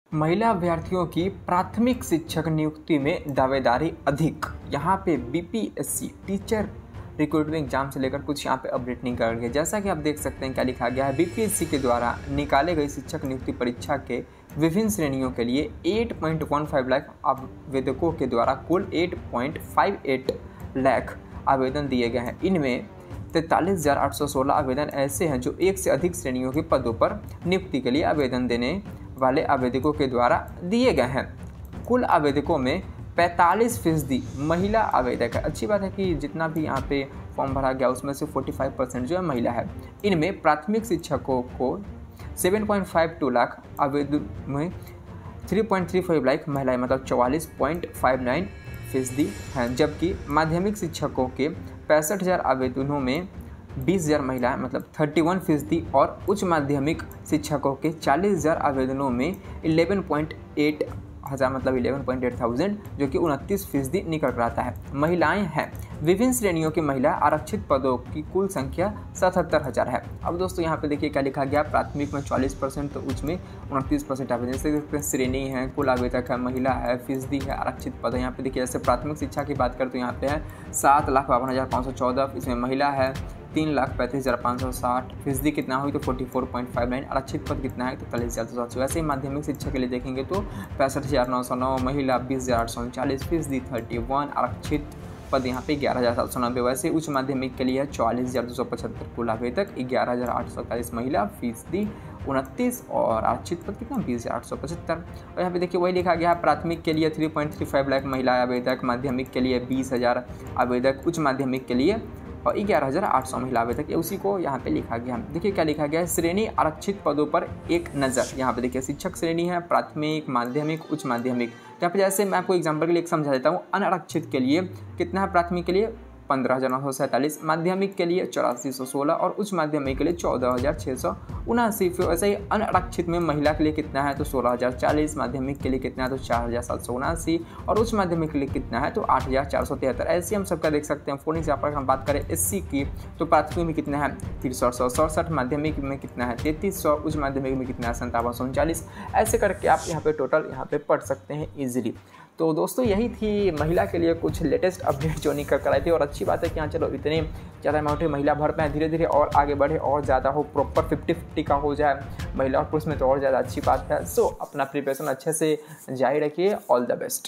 महिला अभ्यर्थियों की प्राथमिक शिक्षक नियुक्ति में दावेदारी अधिक। यहाँ पे बीपीएससी टीचर रिक्रूटमेंट एग्जाम से लेकर कुछ यहाँ पे अपडेट नहीं कर गया। जैसा कि आप देख सकते हैं क्या लिखा गया है, बीपीएससी के द्वारा निकाले गई शिक्षक नियुक्ति परीक्षा के विभिन्न श्रेणियों के लिए 8.15 लाख आवेदकों के द्वारा कुल 8.58 लाख आवेदन दिए गए हैं। इनमें 43,816 आवेदन ऐसे हैं जो एक से अधिक श्रेणियों के पदों पर नियुक्ति के लिए आवेदन देने वाले आवेदकों के द्वारा दिए गए हैं। कुल आवेदकों में 45% महिला आवेदक है। अच्छी बात है कि जितना भी यहाँ पे फॉर्म भरा गया उसमें से 45% जो है महिला है। इनमें प्राथमिक शिक्षकों को 7.52 लाख आवेदन में 3.35 लाख महिलाएं मतलब 44.59% हैं, जबकि माध्यमिक शिक्षकों के 65,000 आवेदनों में 20,000 महिलाएं मतलब 31% और उच्च माध्यमिक शिक्षकों के 40,000 आवेदनों में 11.8 हज़ार मतलब 11,800 जो कि 29% निकल कर आता है महिलाएं हैं। विभिन्न श्रेणियों की महिला आरक्षित पदों की कुल संख्या 77,000 है। अब दोस्तों यहाँ पे देखिए क्या लिखा गया, प्राथमिक में 40% तो उच्च में 29% आवेदन। जैसे श्रेणी है, कुल आवेदक है, महिला है, फीसदी है, आरक्षित पद है। यहाँ पे देखिए जैसे प्राथमिक शिक्षा की बात करें तो यहाँ पे है 7,52,514, इसमें महिला है 3,35,560, फीसदी कितना हुई तो 44.59, आरक्षित पद कितना है तो 43,200। वैसे ही माध्यमिक शिक्षा के लिए देखेंगे तो 65,909, महिला 20,839, फीसदी 31, आरक्षित पद यहाँ पे 11,790। वैसे उच्च माध्यमिक के लिए 44,275, कुल आवेदक 11,847, महिला फीसदी 29 और आरक्षित पद कितना 20,875। और यहाँ पे देखिए वही लिखा गया है, प्राथमिक के लिए 3.35 लाख महिला आवेदक, माध्यमिक के लिए 20,000 आवेदक, उच्च माध्यमिक के लिए और 11,800 महिला आवेदक, उसी को यहाँ पे लिखा गया। देखिए क्या लिखा गया है, श्रेणी आरक्षित पदों पर एक नज़र। यहाँ पे देखिए शिक्षक श्रेणी है, प्राथमिक, माध्यमिक, उच्च माध्यमिक। यहाँ पे जैसे मैं आपको एग्जाम्पल के लिए समझा देता हूँ। अनारक्षित के लिए कितना है, प्राथमिक के लिए 15,947, माध्यमिक के लिए 8416 और उच्च माध्यमिक के लिए 14,679। वैसे ही अनारक्षित में महिला के लिए कितना है तो 16,040, माध्यमिक के लिए कितना है तो 4,779 और उच्च माध्यमिक के लिए कितना है तो 8,473। ऐसे हम सबका देख सकते हैं। फोन यहाँ पर हम बात करें एससी की तो प्राथमिक में कितना है 6367, माध्यमिक में कितना है 3300, उच्च माध्यमिक में कितना है 5739। ऐसे करके आप यहाँ पे टोटल यहाँ पे पढ़ सकते हैं ईजिली। तो दोस्तों यही थी महिला के लिए कुछ लेटेस्ट अपडेट जो निकल कर आई थी। और अच्छी बात है कि यहाँ चलो इतने ज़्यादा अमाउंट है, महिला भर पाएँ, धीरे धीरे और आगे बढ़े और ज़्यादा हो, प्रॉपर 50-50 का हो जाए महिला और पुरुष में तो और ज़्यादा अच्छी बात है। सो अपना प्रिपरेशन अच्छे से जारी रखिए। All the best.